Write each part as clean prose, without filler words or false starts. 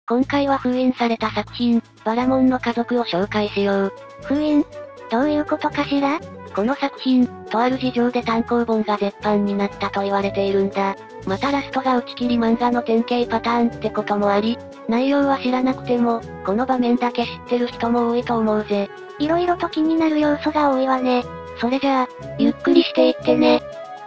今回は封印された作品、バラモンの家族を紹介しよう。 封印？どういうことかしら？ この作品、とある事情で単行本が絶版になったと言われているんだ。またラストが打ち切り漫画の典型パターンってこともあり、内容は知らなくても、この場面だけ知ってる人も多いと思うぜ。 色々と気になる要素が多いわね。 それじゃあ、ゆっくりしていってね。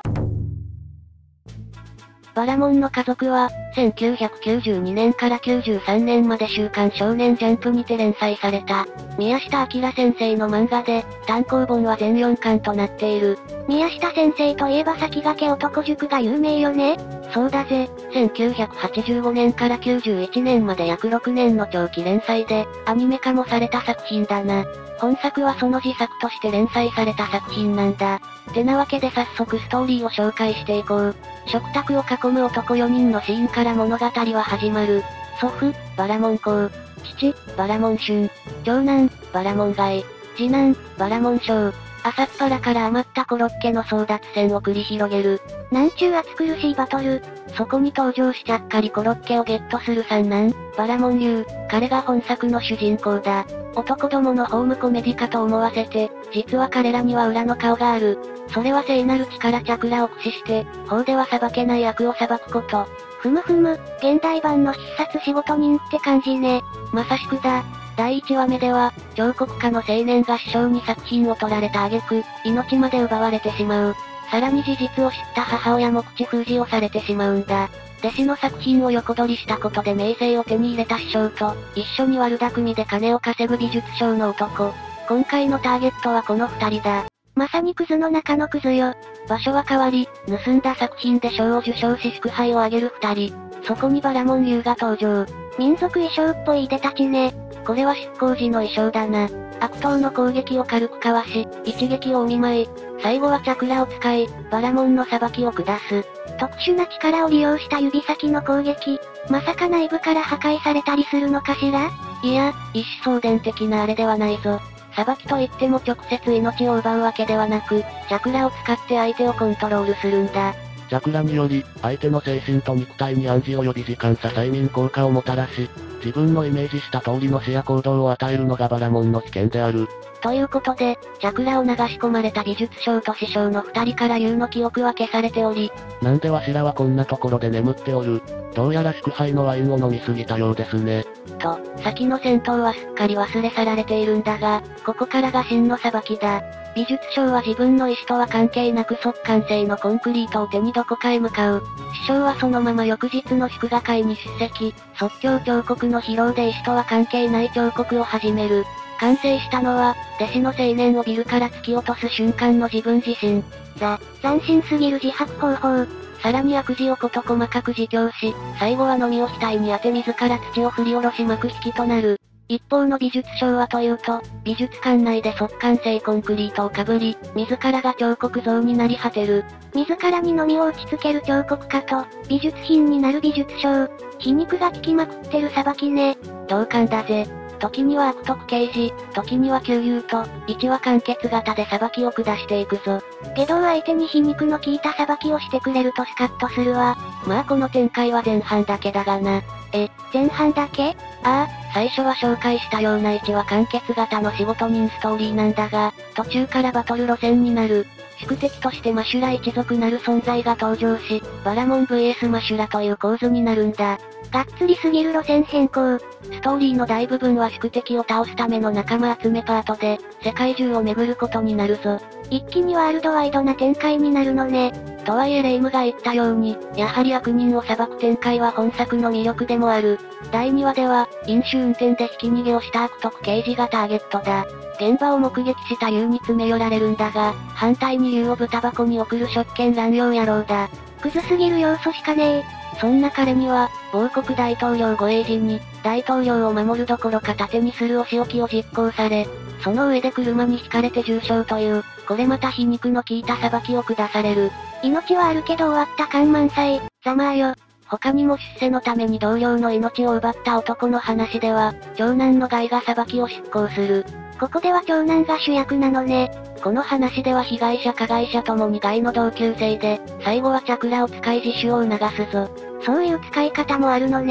バラモンの家族は、1992年から93年まで週刊少年ジャンプにて連載された、宮下明先生の漫画で、単行本は全4巻となっている。 宮下先生といえば先駆け男塾が有名よね。 そうだぜ、1985年から91年まで約6年の長期連載で、アニメ化もされた作品だな。本作はその自作として連載された作品なんだ。てなわけで早速ストーリーを紹介していこう。食卓を囲む男4人のシーンから物語は始まる。祖父、バラモン公。父、バラモン俊。長男、バラモンガイ。次男、バラモン翔。朝っぱらから余ったコロッケの争奪戦を繰り広げる。 なんちゅう暑苦しいバトル。 そこに登場しちゃっかりコロッケをゲットする三男、バラモン流。彼が本作の主人公だ。男どものホームコメディかと思わせて、実は彼らには裏の顔がある。それは聖なる力チャクラを駆使して、法では裁けない悪を裁くこと。 ふむふむ、現代版の必殺仕事人って感じね。 まさしくだ。第1話目では、彫刻家の青年が師匠に作品を取られた挙句、命まで奪われてしまう。さらに事実を知った母親も口封じをされてしまうんだ。弟子の作品を横取りしたことで名声を手に入れた師匠と、一緒に悪巧みで金を稼ぐ美術商の男。今回のターゲットはこの2人だ。 まさにクズの中のクズよ。 場所は変わり、盗んだ作品で賞を受賞し祝杯をあげる2人。そこにバラモン流が登場。 民族衣装っぽいいでたちね。 これは執行時の衣装だな。悪党の攻撃を軽くかわし、一撃をお見舞い。最後はチャクラを使い、バラモンの裁きを下す。 特殊な力を利用した指先の攻撃。まさか内部から破壊されたりするのかしら？ いや、一子相伝的なあれではないぞ。裁きといっても直接命を奪うわけではなく、チャクラを使って相手をコントロールするんだ。 チャクラにより、相手の精神と肉体に暗示及び時間差催眠効果をもたらし、自分のイメージした通りの視や行動を与えるのがバラモンの危険である。 ということで、チャクラを流し込まれた美術商と師匠の2人から優の記憶は消されており、 なんでわしらはこんなところで眠っておる。どうやら祝杯のワインを飲みすぎたようですね。 と、先の戦闘はすっかり忘れ去られているんだが、ここからが真の裁きだ。美術商は自分の意思とは関係なく速乾性のコンクリートを手にどこかへ向かう。師匠はそのまま翌日の祝賀会に出席、即興彫刻の披露で意思とは関係ない彫刻を始める。完成したのは、弟子の青年をビルから突き落とす瞬間の自分自身。 斬新すぎる自白方法。 さらに悪事を事細かく自供し、最後は飲みを額に当て自ら土を振り下ろし幕引きとなる。一方の美術商はというと、美術館内で速乾性コンクリートをかぶり、自らが彫刻像になり果てる。 自らに飲みを打ち付ける彫刻家と、美術品になる美術商。皮肉が効きまくってる裁きね。 同感だぜ。時には悪徳刑事、時には旧友と、一話完結型で裁きを下していくぞ。 けど相手に皮肉の効いた裁きをしてくれるとスカッとするわ。 まあこの展開は前半だけだがな。 前半だけ？ ああ、最初は紹介したような一話完結型の仕事人ストーリーなんだが、途中からバトル路線になる。宿敵としてマシュラ一族なる存在が登場し、バラモン VS マシュラという構図になるんだ。 がっつりすぎる路線変更。 ストーリーの大部分は宿敵を倒すための仲間集めパートで、世界中を巡ることになるぞ。 一気にワールドワイドな展開になるのね。 とはいえレイムが言ったように、やはり悪人を裁く展開は本作の魅力でもある。第2話では、飲酒運転でひき逃げをした悪徳刑事がターゲットだ。現場を目撃したユウに詰め寄られるんだが、反対にユウを豚箱に送る職権乱用野郎だ。 クズすぎる要素しかねえ。 そんな彼には、某国大統領護衛陣に、大統領を守るどころか盾にするお仕置きを実行され、その上で車にひかれて重傷という、これまた皮肉の効いた裁きを下される。 命はあるけど終わった感満載、ざまあよ。 他にも出世のために同僚の命を奪った男の話では、長男のガイが裁きを執行する。 ここでは長男が主役なのね。 この話では被害者加害者ともにガイの同級生で、最後はチャクラを使い自首を促すぞ。 そういう使い方もあるのね。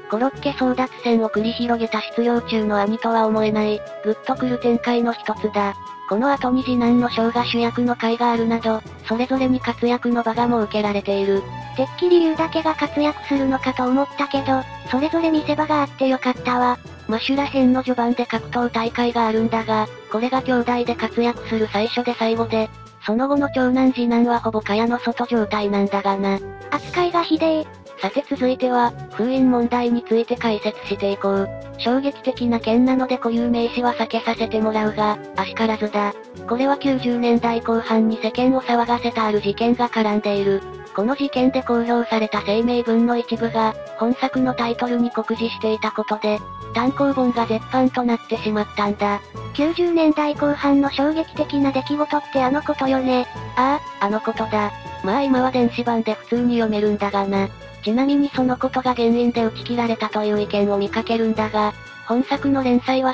コロッケ争奪戦を繰り広げた出場中の兄とは思えない、グッとくる展開の一つだ。この後に次男の翔が主役の回があるなど、それぞれに活躍の場が設けられている。 てっきり龍だけが活躍するのかと思ったけど、それぞれ見せ場があってよかったわ。 マシュラ編の序盤で格闘大会があるんだが、これが兄弟で活躍する最初で最後で、その後の長男次男はほぼ蚊帳の外状態なんだがな。 扱いがひでえ。 さて続いては、封印問題について解説していこう。衝撃的な件なので固有名詞は避けさせてもらうが、あしからずだ。これは90年代後半に世間を騒がせたある事件が絡んでいる。この事件で公表された声明文の一部が、本作のタイトルに酷似していたことで、単行本が絶版となってしまったんだ。 90年代後半の衝撃的な出来事ってあのことよね。 ああ、あのことだ。まあ今は電子版で普通に読めるんだがな。ちなみにそのことが原因で打ち切られたという意見を見かけるんだが、本作の連載は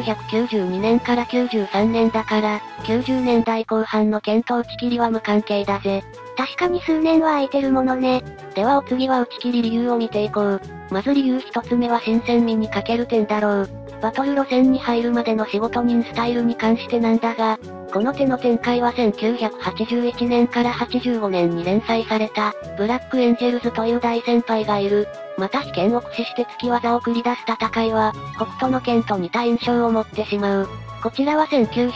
1992年から93年だから、90年代後半の件と打ち切りは無関係だぜ。 確かに数年は空いてるものね。 ではお次は打ち切り理由を見ていこう。まず理由一つ目は新鮮味に欠ける点だろう。バトル路線に入るまでの仕事人スタイルに関してなんだが、この手の展開は1981年から85年に連載された、ブラックエンジェルズという大先輩がいる。また被験を駆使して突き技を繰り出す戦いは、北斗の拳と似た印象を持ってしまう。こちらは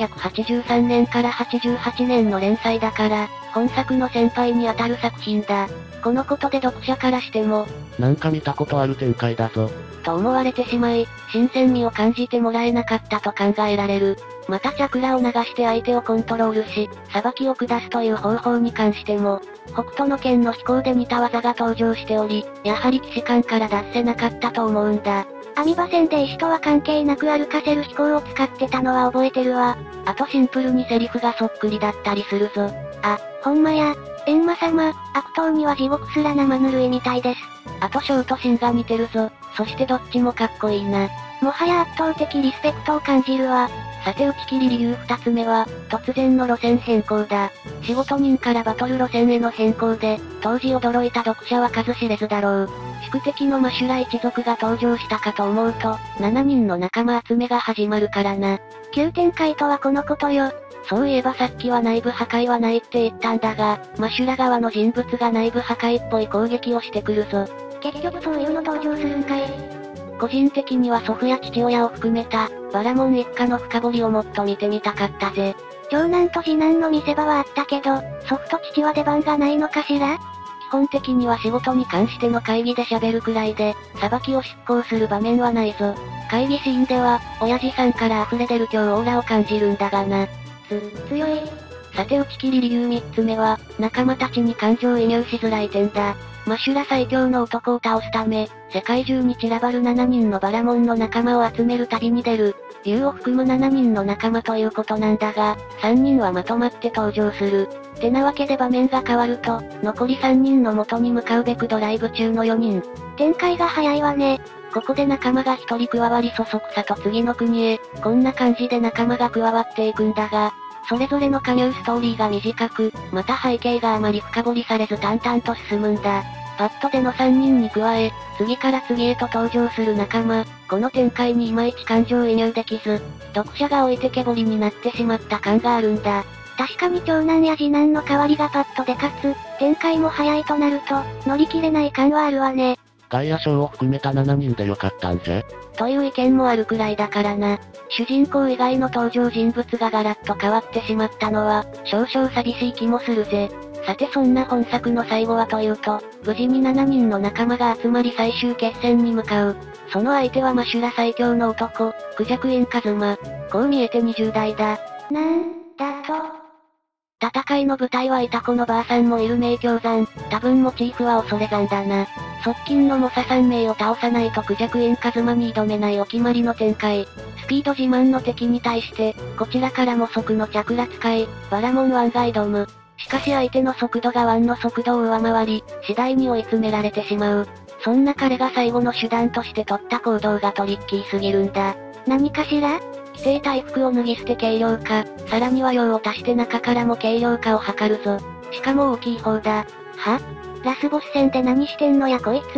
1983年から88年の連載だから、本作の先輩に当たる作品だ。このことで読者からしても、 なんか見たことある展開だぞ。 と思われてしまい、新鮮味を感じてもらえなかったと考えられる。またチャクラを流して相手をコントロールし、裁きを下すという方法に関しても、北斗の拳の飛行で似た技が登場しており、やはり騎士官から出せなかったと思うんだ。 網場戦で石とは関係なく歩かせる飛行を使ってたのは覚えてるわ。 あとシンプルにセリフがそっくりだったりするぞ。 あ、ほんまや。閻魔様、悪党には地獄すら生ぬるいみたいです。 あとショーとシンが似てるぞ。そしてどっちもかっこいいな。 もはや圧倒的リスペクトを感じるわ。 さて打ち切り理由二つ目は、突然の路線変更だ。仕事人からバトル路線への変更で、当時驚いた読者は数知れずだろう。宿敵のマシュラ一族が登場したかと思うと、7人の仲間集めが始まるからな。 急展開とはこのことよ。 そういえばさっきは内部破壊はないって言ったんだが、マシュラ側の人物が内部破壊っぽい攻撃をしてくるぞ。 結局そういうの登場するんかい。 個人的には祖父や父親を含めた、バラモン一家の深掘りをもっと見てみたかったぜ。 長男と次男の見せ場はあったけど、祖父と父は出番がないのかしら？ 基本的には仕事に関しての会議で喋るくらいで、裁きを執行する場面はないぞ。会議シーンでは、親父さんから溢れ出る強オーラを感じるんだがな。 強い。 さて打ち切り理由三つ目は、仲間たちに感情移入しづらい点だ。マシュラ最強の男を倒すため、世界中に散らばる7人のバラモンの仲間を集める旅に出る。竜を含む7人の仲間ということなんだが、3人はまとまって登場する。てなわけで場面が変わると、残り3人の元に向かうべくドライブ中の4人。 展開が早いわね。 ここで仲間が1人加わりそそくさと次の国へ、こんな感じで仲間が加わっていくんだが、それぞれの加入ストーリーが短く、また背景があまり深掘りされず淡々と進むんだ。パッドでの3人に加え、次から次へと登場する仲間、この展開にいまいち感情移入できず、読者が置いてけぼりになってしまった感があるんだ。 確かに長男や次男の代わりがパッドでかつ、展開も早いとなると、乗り切れない感はあるわね。 外野賞を含めた7人でよかったんじゃ。 という意見もあるくらいだからな。主人公以外の登場人物がガラッと変わってしまったのは、少々寂しい気もするぜ。さてそんな本作の最後はというと、無事に7人の仲間が集まり最終決戦に向かう。その相手はマシュラ最強の男、クジャクインカズマ。こう見えて20代だ。 なんだと。 戦いの舞台はいたこのばあさんもいる名教山、多分モチーフは恐山だな。側近の猛者3名を倒さないとクジャクインカズマに挑めないお決まりの展開。スピード自慢の敵に対して、こちらからも速のチャクラ使い、バラモン1が挑む。しかし相手の速度が1の速度を上回り、次第に追い詰められてしまう。そんな彼が最後の手段として取った行動がトリッキーすぎるんだ。 何かしら？ 規定体服を脱ぎ捨て軽量化、さらには用を足して中からも軽量化を図るぞ。しかも大きい方だ。 は？ラスボス戦で何してんのやこいつ。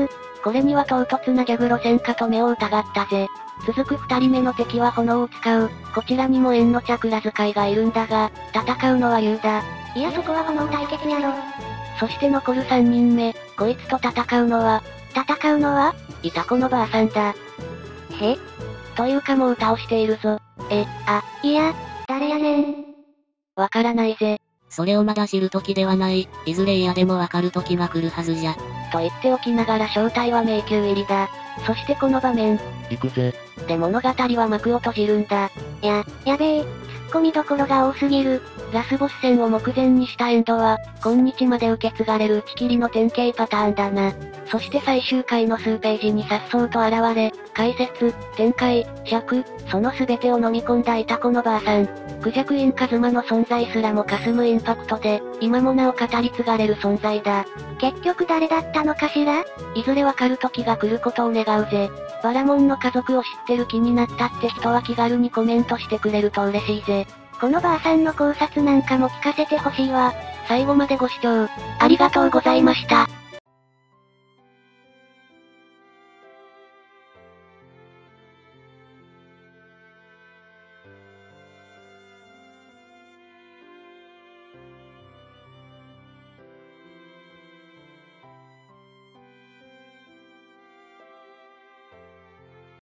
これには唐突なギャグ路線かと目を疑ったぜ。続く二人目の敵は炎を使う。こちらにも縁のチャクラ使いがいるんだが、戦うのは竜だ。 いやそこは炎対決やろ。 そして残る三人目、こいつと戦うのは、いたこのばあさんだ。 へ？ というかもう倒しているぞ。 いや、誰やねん。 わからないぜ。 それをまだ知る時ではない。いずれ嫌でもわかる時が来るはずじゃ。 と言っておきながら正体は迷宮入りだ。そしてこの場面。 行くぜ。 で物語は幕を閉じるんだ。 やべえ、突っ込みどころが多すぎる。 ラスボス戦を目前にしたエンドは、今日まで受け継がれる打ち切りの典型パターンだな。そして最終回の数ページに颯爽と現れ、解説、展開、尺、その全てを飲み込んだいたこのばあさん。クジャクインカズマの存在すらも霞むインパクトで、今もなお語り継がれる存在だ。 結局誰だったのかしら？ いずれわかる時が来ることを願うぜ。バラモンの家族を知ってる気になったって人は気軽にコメントしてくれると嬉しいぜ。 このばあさんの考察なんかも聞かせてほしいわ。 最後までご視聴、ありがとうございました。